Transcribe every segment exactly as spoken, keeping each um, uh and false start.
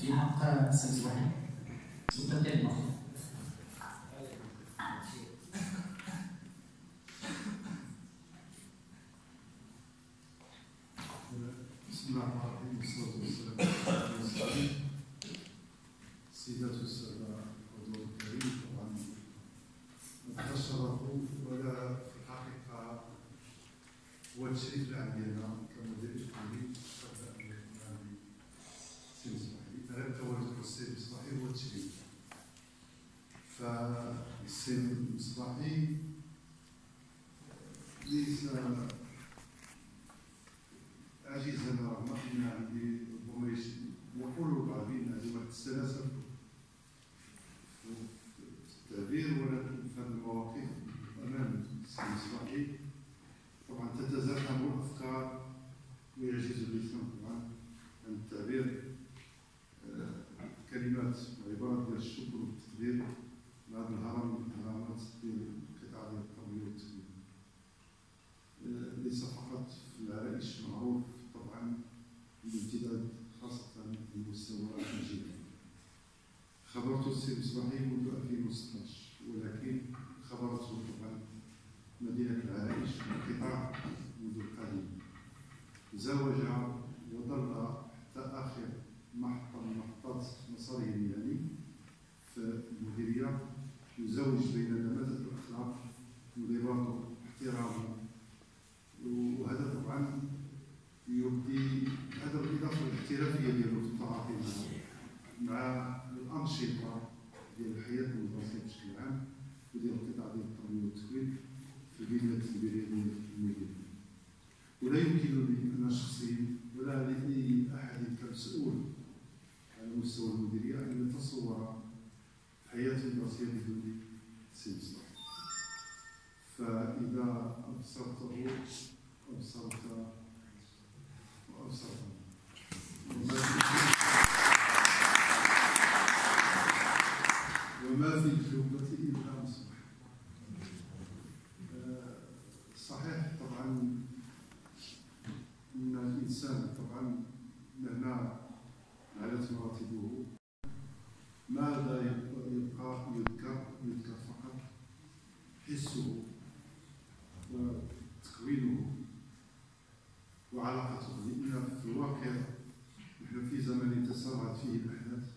في حق السي مصباحي سلطة ديالنا. بسم الله الرحمن الرحيم والصلاة والسلام على رسول الله. السيدات والسادة الحضور الكريم، طبعا هذا الشرف ولا في الحقيقة هو التشريف العام ديالنا كمدير إقليمي السي مصباحي. غير التواجد السي مصباحي هو التشريف. فالسي مصباحي ليس عزيزا رغم ان عندي ربما يقولوا البعض ان عندي واحد السلاسل في التعبير، ولكن في هذه المواقف امام السي مصباحي طبعا تتزاحم الافكار ويعجز اللسان طبعا عن التعبير. كلمات وعبارات ديال الشكر والتقدير لهذا الهرم من الهرمات ديال القطاع ديال التربيه والتعليم، ليس فقط في العرائش معروف طبعا بالامتداد خاصة في المستوى الجهوي. خبرت السي مصباحي منذ ألفين وستطاش، ولكن خبرته طبعا مدينة العرائش والقطاع منذ القديم. زوج وظل حتى آخر محطة من محطات مساره المهني في المديرية يزوج بين نماذج الأخلاق وانضباطه واحترامه، وهذا طبعا يبدي هذا بالاضافه للاحترافيه ديالو في التعاطي مع الانشطه ديال الحياه المدرسيه بشكل عام وديال القطاع ديال التربيه والتكوين في البنيه التدبيريه ديال المدينه. ولا يمكنني انا شخصيا ولا لاي احد كمسؤول على مستوى المديريه ان يتصور حياه المدرسيه بدون السي مصباحي. فإذا أبصرته أبصرت وأبصرت وما في الجوبة إلا مصباح. صحيح طبعا أن الإنسان طبعا مهما علت مراتبه ماذا يبقى يذكر يذكر فقط حسه وتكوينه وعلاقته، لأن في الواقع نحن في زمن تسارعت فيه الأحداث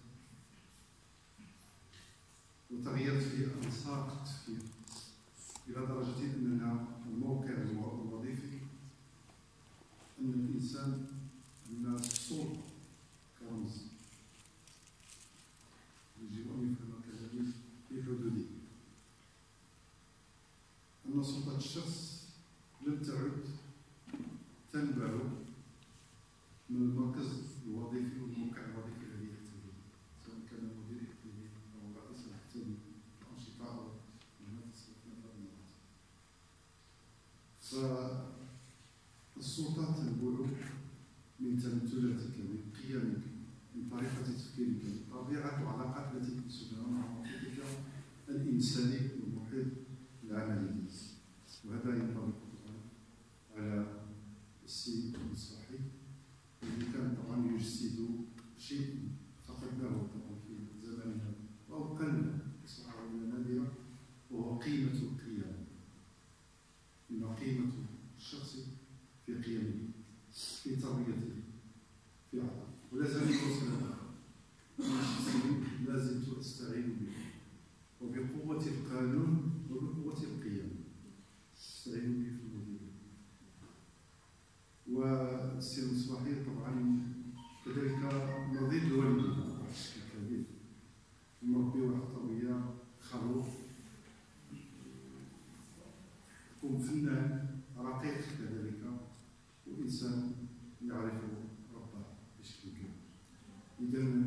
وتغيرت فيه أنساق التفكير إلى درجة أننا الموقع الوظيفي أن الإنسان أن السلطة كرمز يجب أن يفهم كذلك في حدوده، أن سلطة الشخص لم تعد تنبع من المركز الوظيفي والموقع الوظيفي الذي يحتويه، سواء كان مدير إقليمي أو رئيس يحتوي الأنشطة أو مهمات استثمار المناطق. فالسلطة تنبع من تمثلاتك، من قيمك، من طريقة تفكيرك، من طبيعة العلاقات التي تنسجها مع محيطك الإنساني والمحيط العملي. وهذا ينطبق على السي مصباحي الذي كان طبعا يجسد شيء فقدناه طبعا في زماننا او قل بصراحه نادره، وهو قيمه القيم. ان قيمه الشخص في قيمه، في تربيته، في عطائه. ولا زال يوصل انا شخصيا لا زلت استعين به وبقوه القانون وبقوه القيم استعين به في المدينة. والسي مصباحي طبعا كذلك نظير الوالدين بشكل كبير، مربي واحد التربية خلوق، يكون فنان رقيق كذلك، وإنسان يعرف ربه بشكل كبير. إذا